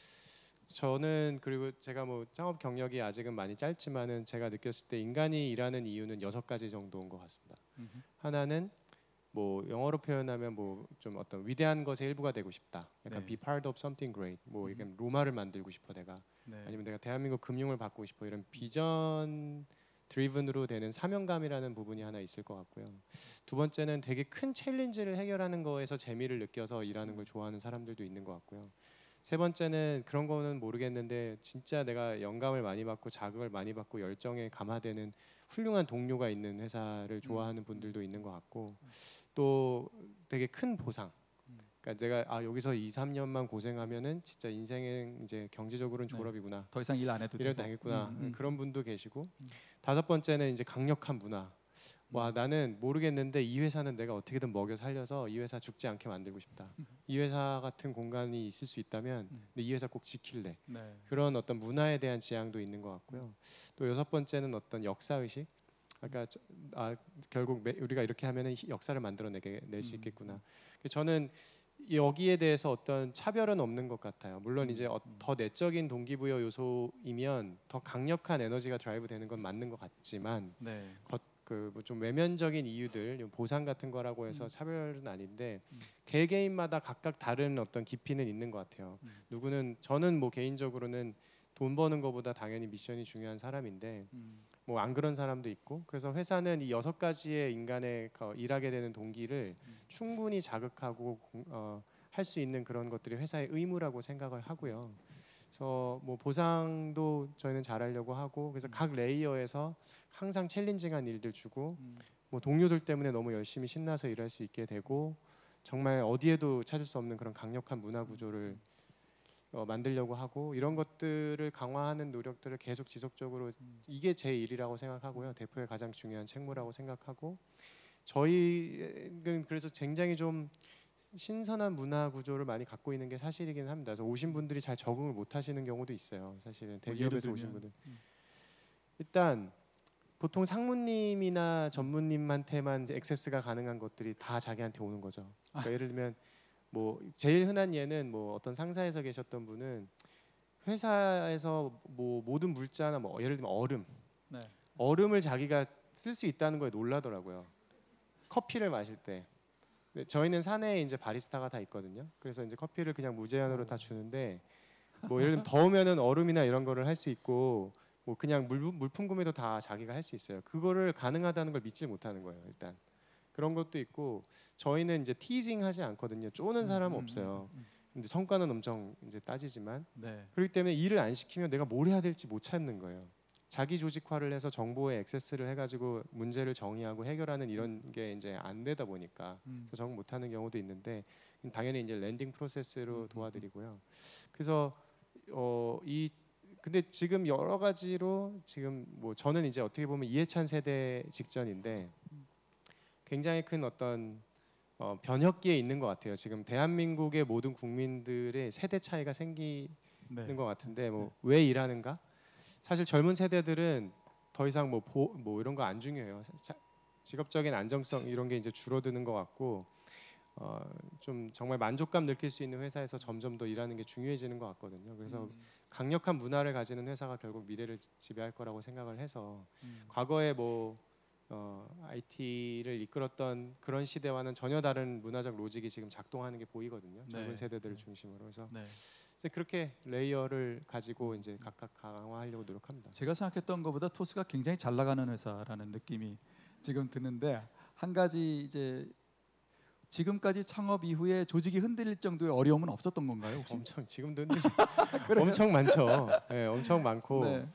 저는 그리고 제가 뭐 창업 경력이 아직은 많이 짧지만은 제가 느꼈을 때 인간이 일하는 이유는 여섯 가지 정도인 것 같습니다. 음흠. 하나는 뭐 영어로 표현하면 뭐 좀 어떤 위대한 것의 일부가 되고 싶다. 약간 네. be part of something great. 뭐 이게 로마를 만들고 싶어 내가. 네. 아니면 내가 대한민국 금융을 바꾸고 싶어. 이런 비전 드리븐으로 되는 사명감이라는 부분이 하나 있을 것 같고요. 두 번째는 되게 큰 챌린지를 해결하는 거에서 재미를 느껴서 일하는 걸 좋아하는 사람들도 있는 것 같고요. 세 번째는 그런 거는 모르겠는데 진짜 내가 영감을 많이 받고 자극을 많이 받고 열정에 감화되는 훌륭한 동료가 있는 회사를 좋아하는 분들도 있는 것 같고 또 되게 큰 보상. 그러니까 내가 아 여기서 이, 삼 년만 고생하면은 진짜 인생은 이제 경제적으로는 네. 졸업이구나. 더 이상 일 안 해도 이래도 되고. 되겠구나. 음, 음. 그런 분도 계시고 다섯 번째는 이제 강력한 문화. 와 나는 모르겠는데 이 회사는 내가 어떻게든 먹여 살려서 이 회사 죽지 않게 만들고 싶다. 이 회사 같은 공간이 있을 수 있다면 근데 이 회사 꼭 지킬래. 네. 그런 어떤 문화에 대한 지향도 있는 것 같고요. 또 여섯 번째는 어떤 역사 의식. 그러니까 저, 아, 결국 매, 우리가 이렇게 하면은 역사를 만들어내게 낼 수 있겠구나. 저는 여기에 대해서 어떤 차별은 없는 것 같아요. 물론 이제 어, 더 내적인 동기부여 요소이면 더 강력한 에너지가 드라이브 되는 건 맞는 것 같지만 네. 그뭐 좀 외면적인 이유들 보상 같은 거라고 해서 차별은 아닌데 개개인마다 각각 다른 어떤 깊이는 있는 것 같아요. 음. 누구는 저는 뭐 개인적으로는 돈 버는 것보다 당연히 미션이 중요한 사람인데 음. 뭐 안 그런 사람도 있고 그래서 회사는 이 여섯 가지의 인간의 그 일하게 되는 동기를 충분히 자극하고 어, 할 수 있는 그런 것들이 회사의 의무라고 생각을 하고요. 그래서 뭐 보상도 저희는 잘하려고 하고 그래서 각 레이어에서 항상 챌린징한 일들 주고 뭐 동료들 때문에 너무 열심히 신나서 일할 수 있게 되고 정말 어디에도 찾을 수 없는 그런 강력한 문화 구조를 어, 만들려고 하고 이런 것들을 강화하는 노력들을 계속 지속적으로 이게 제 일이라고 생각하고요. 대표의 가장 중요한 책무라고 생각하고 저희는 그래서 굉장히 좀 신선한 문화 구조를 많이 갖고 있는 게 사실이긴 합니다. 그래서 오신 분들이 잘 적응을 못 하시는 경우도 있어요. 사실은 대기업에서 오신 분들. 일단 보통 상무님이나 전무님한테만 액세스가 가능한 것들이 다 자기한테 오는 거죠. 그러니까 예를 들면 뭐 제일 흔한 예는 뭐 어떤 상사에서 계셨던 분은 회사에서 뭐 모든 물자나 뭐 예를 들면 얼음, 네. 얼음을 자기가 쓸 수 있다는 거에 놀라더라고요. 커피를 마실 때. 저희는 사내에 이제 바리스타가 다 있거든요. 그래서 이제 커피를 그냥 무제한으로 다 주는데 뭐 예를 들면 더우면은 얼음이나 이런 거를 할 수 있고 뭐 그냥 물, 물품 구매도 다 자기가 할 수 있어요. 그거를 가능하다는 걸 믿지 못하는 거예요. 일단 그런 것도 있고 저희는 이제 티징하지 않거든요. 쪼는 사람은 없어요. 근데 성과는 엄청 이제 따지지만 네. 그렇기 때문에 일을 안 시키면 내가 뭘 해야 될지 못 찾는 거예요. 자기 조직화를 해서 정보에 액세스를 해가지고 문제를 정의하고 해결하는 이런 게 이제 안 되다 보니까 음. 그래서 적응 못하는 경우도 있는데 당연히 이제 랜딩 프로세스로 도와드리고요. 그래서 어, 이 근데 지금 여러 가지로 지금 뭐 저는 이제 어떻게 보면 이해찬 세대 직전인데 굉장히 큰 어떤 어, 변혁기에 있는 것 같아요. 지금 대한민국의 모든 국민들의 세대 차이가 생기는 네. 것 같은데 뭐 왜 일하는가? 사실 젊은 세대들은 더 이상 뭐, 보, 뭐 이런 거 안 중요해요. 자, 직업적인 안정성 이런 게 이제 줄어드는 것 같고 어, 좀 정말 만족감 느낄 수 있는 회사에서 점점 더 일하는 게 중요해지는 것 같거든요. 그래서 음. 강력한 문화를 가지는 회사가 결국 미래를 지배할 거라고 생각을 해서 음. 과거에 뭐 어, 아이티를 이끌었던 그런 시대와는 전혀 다른 문화적 로직이 지금 작동하는 게 보이거든요. 젊은 네. 세대들을 중심으로 그래서 네. 그렇게 레이어를 가지고 이제 각각 강화하려고 노력합니다. 제가 생각했던 것보다 토스가 굉장히 잘 나가는 회사라는 느낌이 지금 드는데 한 가지 이제 지금까지 창업 이후에 조직이 흔들릴 정도의 어려움은 없었던 건가요? 혹시? 엄청 지금도 흔들 엄청 많죠. 네, 엄청 많고 네.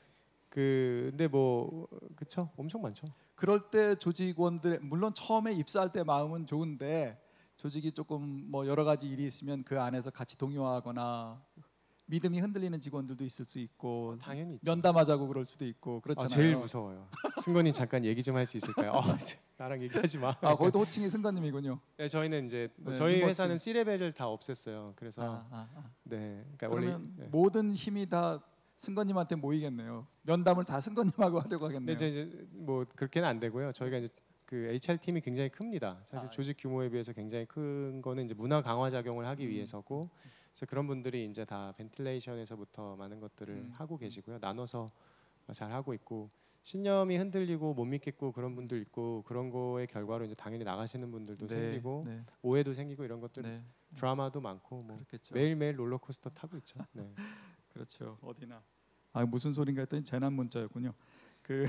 그 근데 뭐 그쵸 엄청 많죠. 그럴 때 조직원들 물론 처음에 입사할 때 마음은 좋은데 조직이 조금 뭐 여러 가지 일이 있으면 그 안에서 같이 동요하거나 믿음이 흔들리는 직원들도 있을 수 있고 당연히 있죠. 면담하자고 그럴 수도 있고 그렇잖아요. 아, 제일 무서워요. 승건님 잠깐 얘기 좀 할 수 있을까요? 어, 나랑 얘기하지 마. 아 거기도 호칭이 승관님이군요. 네, 저희는 이제 네, 저희 리모트. 회사는 C-레벨을 다 없앴어요. 그래서 아, 아, 아. 네, 그러니까 그러면 원래 네. 모든 힘이 다 승관님한테 모이겠네요. 면담을 다 승관님하고 하려고 근데 하겠네요. 이제, 이제 뭐 그렇게는 안 되고요. 저희가 이제 그 에이치알 팀이 굉장히 큽니다. 사실 아, 조직 규모에 비해서 굉장히 큰 거는 이제 문화 강화 작용을 하기 음. 위해서고, 그래서 그런 분들이 이제 다 벤틸레이션에서부터 많은 것들을 음. 하고 계시고요. 나눠서 잘 하고 있고, 신념이 흔들리고 못 믿겠고 그런 분들 있고, 그런 거의 결과로 이제 당연히 나가시는 분들도 네, 생기고 네, 오해도 생기고 이런 것들 네, 드라마도 많고 뭐 그렇겠죠. 매일 매일 롤러코스터 타고 있죠. 네. 그렇죠. 어디나. 아 무슨 소린가 했더니 재난 문자였군요. 그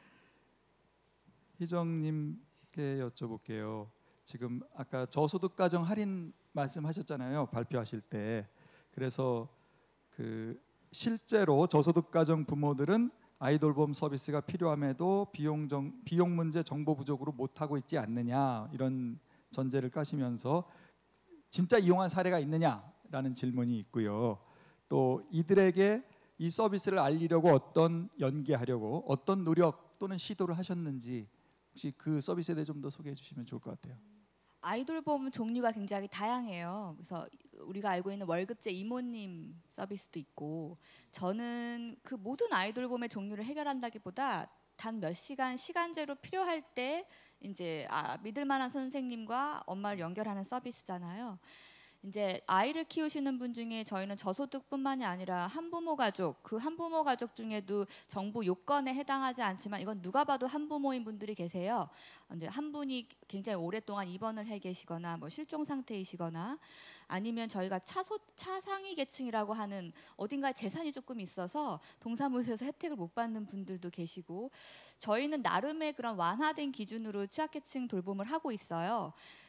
희정님께 여쭤볼게요. 지금 아까 저소득 가정 할인 말씀하셨잖아요. 발표하실 때. 그래서 그 실제로 저소득 가정 부모들은 아이돌봄 서비스가 필요함에도 비용 정, 비용 문제 정보 부족으로 못 하고 있지 않느냐 이런 전제를 까시면서 진짜 이용한 사례가 있느냐라는 질문이 있고요. 또 이들에게 이 서비스를 알리려고 어떤 연계하려고 어떤 노력 또는 시도를 하셨는지 혹시 그 서비스에 대해 좀 더 소개해 주시면 좋을 것 같아요. 아이돌봄 종류가 굉장히 다양해요. 그래서 우리가 알고 있는 월급제 이모님 서비스도 있고, 저는 그 모든 아이돌봄의 종류를 해결한다기보다 단 몇 시간 시간제로 필요할 때 이제 아, 믿을 만한 선생님과 엄마를 연결하는 서비스잖아요. 이제 아이를 키우시는 분 중에 저희는 저소득뿐만이 아니라 한부모 가족, 그 한부모 가족 중에도 정부 요건에 해당하지 않지만 이건 누가 봐도 한부모인 분들이 계세요. 이제 한 분이 굉장히 오랫동안 입원을 해 계시거나 뭐 실종 상태이시거나 아니면 저희가 차소, 차상위 계층이라고 하는 어딘가에 재산이 조금 있어서 동사무소에서 혜택을 못 받는 분들도 계시고, 저희는 나름의 그런 완화된 기준으로 취약계층 돌봄을 하고 있어요.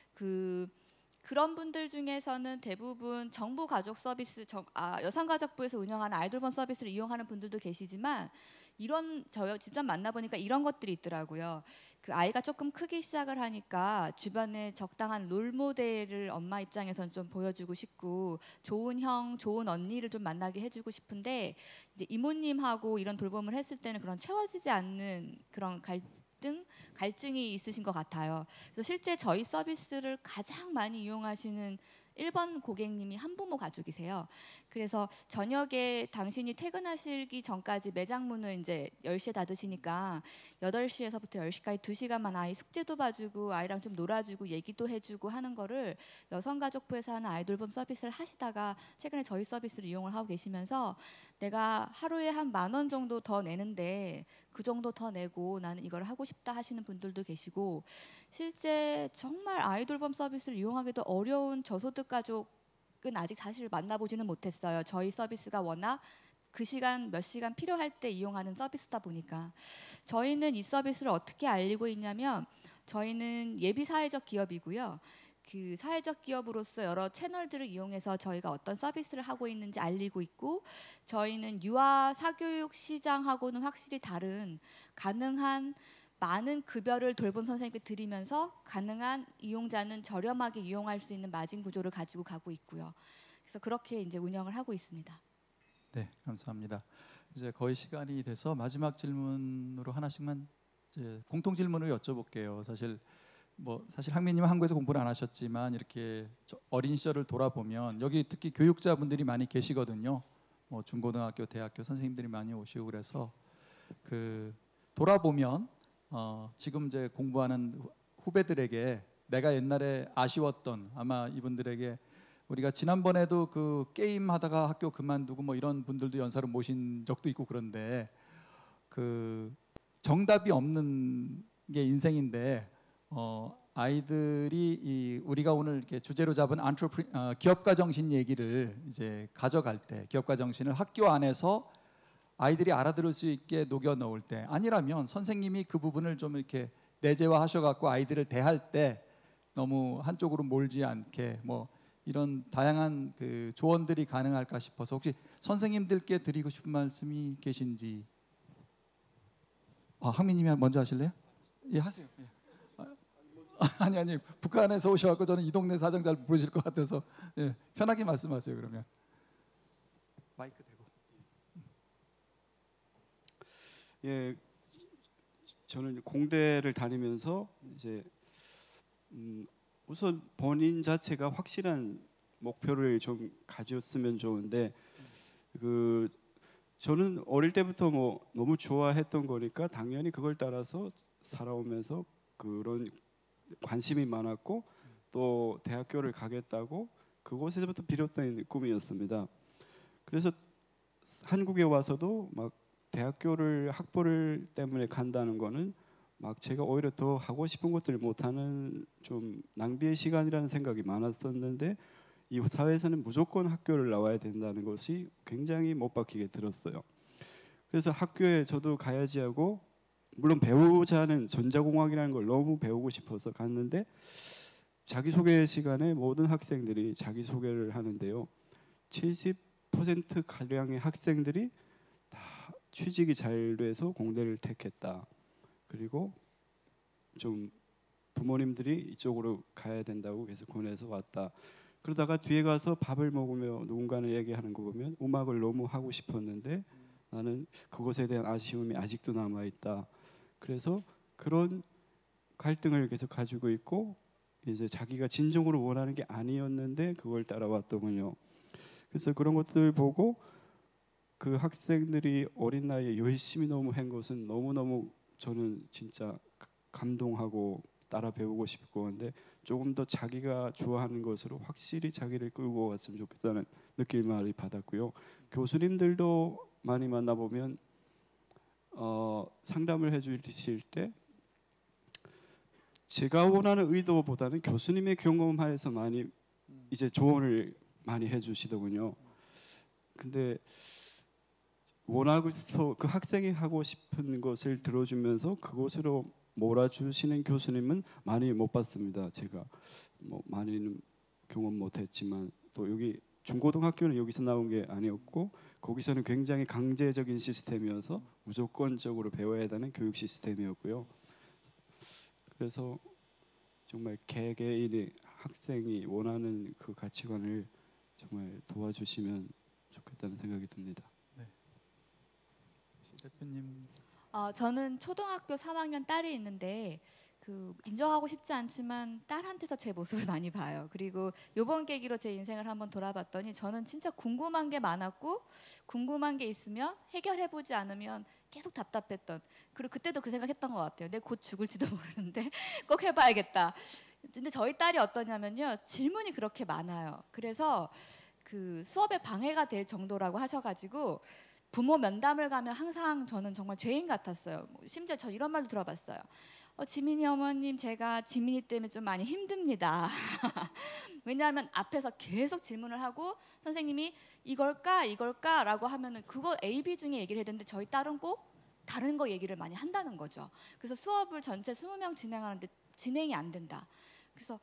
그 그런 분들 중에서는 대부분 정부 가족 서비스, 정, 아, 여성가족부에서 운영하는 아이돌봄 서비스를 이용하는 분들도 계시지만, 이런 저 직접 만나보니까 이런 것들이 있더라고요. 그 아이가 조금 크기 시작을 하니까 주변에 적당한 롤 모델을 엄마 입장에선 좀 보여주고 싶고, 좋은 형, 좋은 언니를 좀 만나게 해주고 싶은데, 이제 이모님하고 이런 돌봄을 했을 때는 그런 채워지지 않는 그런 갈등, 갈증이 있으신 것 같아요. 그래서 실제 저희 서비스를 가장 많이 이용하시는 일 번 고객님이 한부모 가족이세요. 그래서 저녁에 당신이 퇴근하시기 전까지 매장 문을 이제 열 시에 닫으시니까 여덟 시에서부터 열 시까지 두 시간만 아이 숙제도 봐주고 아이랑 좀 놀아주고 얘기도 해주고 하는 거를 여성가족부에서 하는 아이돌봄 서비스를 하시다가 최근에 저희 서비스를 이용을 하고 계시면서, 내가 하루에 한 만 원 정도 더 내는데 그 정도 더 내고 나는 이걸 하고 싶다 하시는 분들도 계시고, 실제 정말 아이돌봄 서비스를 이용하기도 어려운 저소득 가족은 아직 사실 만나보지는 못했어요. 저희 서비스가 워낙 그 시간 몇 시간 필요할 때 이용하는 서비스다 보니까. 저희는 이 서비스를 어떻게 알리고 있냐면, 저희는 예비 사회적 기업이고요. 그 사회적 기업으로서 여러 채널들을 이용해서 저희가 어떤 서비스를 하고 있는지 알리고 있고, 저희는 유아 사교육 시장하고는 확실히 다른 가능한 많은 급여를 돌봄 선생님께 드리면서 가능한 이용자는 저렴하게 이용할 수 있는 마진 구조를 가지고 가고 있고요. 그래서 그렇게 이제 운영을 하고 있습니다. 네, 감사합니다. 이제 거의 시간이 돼서 마지막 질문으로 하나씩만 이제 공통 질문을 여쭤볼게요. 사실 뭐 사실 항민님은 한국에서 공부를 안 하셨지만 이렇게 어린 시절을 돌아보면 여기 특히 교육자분들이 많이 계시거든요. 뭐 중고등학교, 대학교 선생님들이 많이 오시고 그래서 그 돌아보면 어, 지금 이제 공부하는 후배들에게 내가 옛날에 아쉬웠던, 아마 이분들에게 우리가 지난번에도 그 게임 하다가 학교 그만두고 뭐 이런 분들도 연사로 모신 적도 있고, 그런데 그 정답이 없는 게 인생인데 어, 아이들이 이 우리가 오늘 이렇게 주제로 잡은 안트로프 어, 기업가 정신 얘기를 이제 가져갈 때, 기업가 정신을 학교 안에서 아이들이 알아들을 수 있게 녹여 넣을 때, 아니라면 선생님이 그 부분을 좀 이렇게 내재화하셔 갖고 아이들을 대할 때 너무 한쪽으로 몰지 않게 뭐 이런 다양한 그 조언들이 가능할까 싶어서, 혹시 선생님들께 드리고 싶은 말씀이 계신지. 아, 항민님이 먼저 하실래요? 예, 하세요. 예. 아, 아니 아니 북한에서 오셔갖고 저는 이 동네 사정 잘 모르실 것 같아서 예, 편하게 말씀하세요. 그러면 마이크 대고. 예, 저는 공대를 다니면서 이제 음, 우선 본인 자체가 확실한 목표를 좀 가졌으면 좋은데, 그 저는 어릴 때부터 뭐 너무 좋아했던 거니까 당연히 그걸 따라서 살아오면서 그런 관심이 많았고, 또 대학교를 가겠다고 그곳에서부터 비롯된 꿈이었습니다. 그래서 한국에 와서도 막 대학교를 학벌을 때문에 간다는 거는 막 제가 오히려 더 하고 싶은 것들을 못하는 좀 낭비의 시간이라는 생각이 많았었는데, 이 사회에서는 무조건 학교를 나와야 된다는 것이 굉장히 못 박히게 들었어요. 그래서 학교에 저도 가야지 하고, 물론 배우자 하는 전자공학이라는 걸 너무 배우고 싶어서 갔는데, 자기소개 시간에 모든 학생들이 자기소개를 하는데요, 칠십 퍼센트 가량의 학생들이 다 취직이 잘 돼서 공대를 택했다. 그리고 좀 부모님들이 이쪽으로 가야 된다고 계속 권해서 왔다. 그러다가 뒤에 가서 밥을 먹으며 누군가는 얘기하는 거 보면 음악을 너무 하고 싶었는데 나는 그것에 대한 아쉬움이 아직도 남아있다. 그래서 그런 갈등을 계속 가지고 있고, 이제 자기가 진정으로 원하는 게 아니었는데 그걸 따라왔더군요. 그래서 그런 것들 보고 그 학생들이 어린 나이에 열심히 너무 한 것은 너무너무 저는 진짜 감동하고 따라 배우고 싶고, 한데 조금 더 자기가 좋아하는 것으로 확실히 자기를 끌고 왔으면 좋겠다는 느낌을 많이 받았고요. 교수님들도 많이 만나보면 어, 상담을 해주실 때 제가 원하는 의도보다는 교수님의 경험하에서 많이 이제 조언을 많이 해주시더군요. 근데 원하고서 그 학생이 하고 싶은 것을 들어주면서 그것으로 몰아주시는 교수님은 많이 못 봤습니다. 제가 뭐 많이는 경험 못했지만 또 여기 중고등학교는 여기서 나온 게 아니었고 거기서는 굉장히 강제적인 시스템이어서 무조건적으로 배워야 되는 교육 시스템이었고요. 그래서 정말 개개인의 학생이 원하는 그 가치관을 정말 도와주시면 좋겠다는 생각이 듭니다. 대표님. 어, 저는 초등학교 삼 학년 딸이 있는데 그 인정하고 싶지 않지만 딸한테서 제 모습을 많이 봐요. 그리고 이번 계기로 제 인생을 한번 돌아봤더니 저는 진짜 궁금한 게 많았고 궁금한 게 있으면 해결해보지 않으면 계속 답답했던, 그리고 그때도 그 생각했던 것 같아요. 내 곧 죽을지도 모르는데 꼭 해봐야겠다. 근데 저희 딸이 어떠냐면요, 질문이 그렇게 많아요. 그래서 그 수업에 방해가 될 정도라고 하셔가지고 부모 면담을 가면 항상 저는 정말 죄인 같았어요. 심지어 저 이런 말도 들어봤어요. 어, 지민이 어머님, 제가 지민이 때문에 좀 많이 힘듭니다. 왜냐하면 앞에서 계속 질문을 하고 선생님이 이걸까 이걸까 라고 하면은 그거 A, B 중에 얘기를 해야 되는데 저희 딸은 꼭 다른 거 얘기를 많이 한다는 거죠. 그래서 수업을 전체 스무 명 진행하는데 진행이 안 된다. 그래서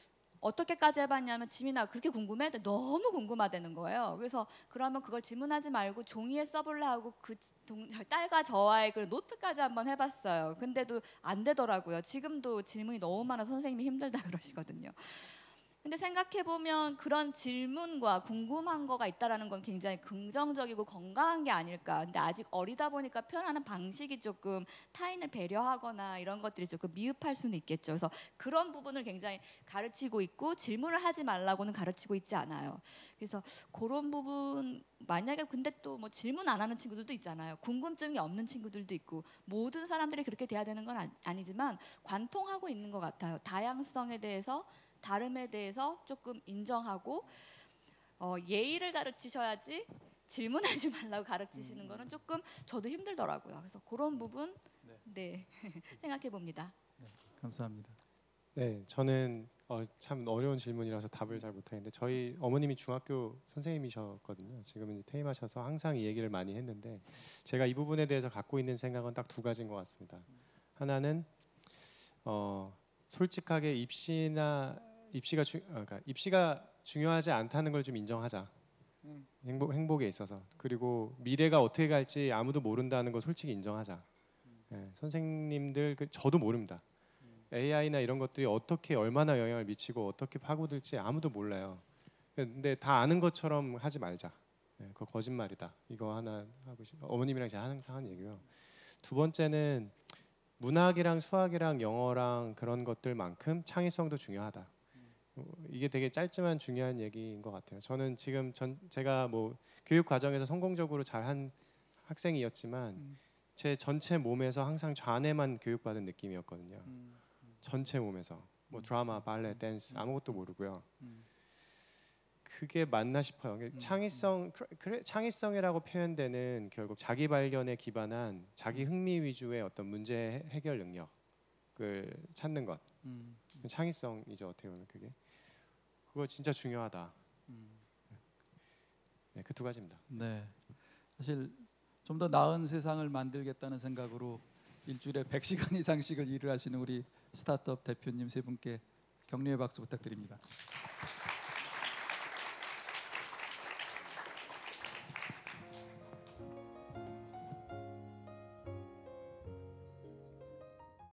어떻게까지 해봤냐면 지민아 그렇게 궁금해? 너무 궁금하다는 거예요. 그래서 그러면 그걸 질문하지 말고 종이에 써볼래 하고 그 동, 딸과 저와의 그 노트까지 한번 해봤어요. 근데도 안 되더라고요. 지금도 질문이 너무 많아서 선생님이 힘들다 그러시거든요. 근데 생각해보면 그런 질문과 궁금한 거가 있다라는 건 굉장히 긍정적이고 건강한 게 아닐까. 근데 아직 어리다 보니까 표현하는 방식이 조금 타인을 배려하거나 이런 것들이 조금 미흡할 수는 있겠죠. 그래서 그런 부분을 굉장히 가르치고 있고 질문을 하지 말라고는 가르치고 있지 않아요. 그래서 그런 부분, 만약에 근데 또 뭐 질문 안 하는 친구들도 있잖아요. 궁금증이 없는 친구들도 있고 모든 사람들이 그렇게 돼야 되는 건 아니지만 관통하고 있는 것 같아요. 다양성에 대해서, 다름에 대해서 조금 인정하고 어, 예의를 가르치셔야지 질문하지 말라고 가르치시는 거는 조금 저도 힘들더라고요. 그래서 그런 부분 네, 네. 생각해 봅니다. 네, 감사합니다. 네, 저는 어, 참 어려운 질문이라서 답을 잘 못하겠는데 저희 어머님이 중학교 선생님이셨거든요. 지금은 이제 퇴임하셔서 항상 이 얘기를 많이 했는데 제가 이 부분에 대해서 갖고 있는 생각은 딱 두 가지인 것 같습니다. 하나는 어, 솔직하게 입시나 입시가 주, 그러니까 입시가 중요하지 않다는 걸 좀 인정하자. 음. 행복 행복에 있어서. 그리고 미래가 어떻게 갈지 아무도 모른다는 걸 솔직히 인정하자. 음. 네, 선생님들 그, 저도 모릅니다. 음. 에이아이나 이런 것들이 어떻게 얼마나 영향을 미치고 어떻게 파고들지 아무도 몰라요. 근데 다 아는 것처럼 하지 말자. 네, 그거 거짓말이다. 이거 하나 하고 싶. 어머님이랑 제가 항상 하는 얘기고요. 두 번째는 문학이랑 수학이랑 영어랑 그런 것들만큼 창의성도 중요하다. 이게 되게 짧지만 중요한 얘기인 것 같아요. 저는 지금 전 제가 뭐 교육 과정에서 성공적으로 잘한 학생이었지만 음. 제 전체 몸에서 항상 좌뇌만 교육받은 느낌이었거든요. 음. 전체 몸에서 뭐 드라마, 발레, 댄스 아무것도 모르고요. 음. 그게 맞나 싶어요. 창의성, 그래, 창의성이라고 표현되는 결국 자기 발견에 기반한 자기 흥미 위주의 어떤 문제 해결 능력을 찾는 것. 음. 창의성이죠. 어떻게 보면 그게. 그거 진짜 중요하다. 음. 네, 그 두 가지입니다. 네, 사실 좀 더 나은 세상을 만들겠다는 생각으로 일주일에 백 시간 이상씩을 일을 하시는 우리 스타트업 대표님 세 분께 격려의 박수 부탁드립니다.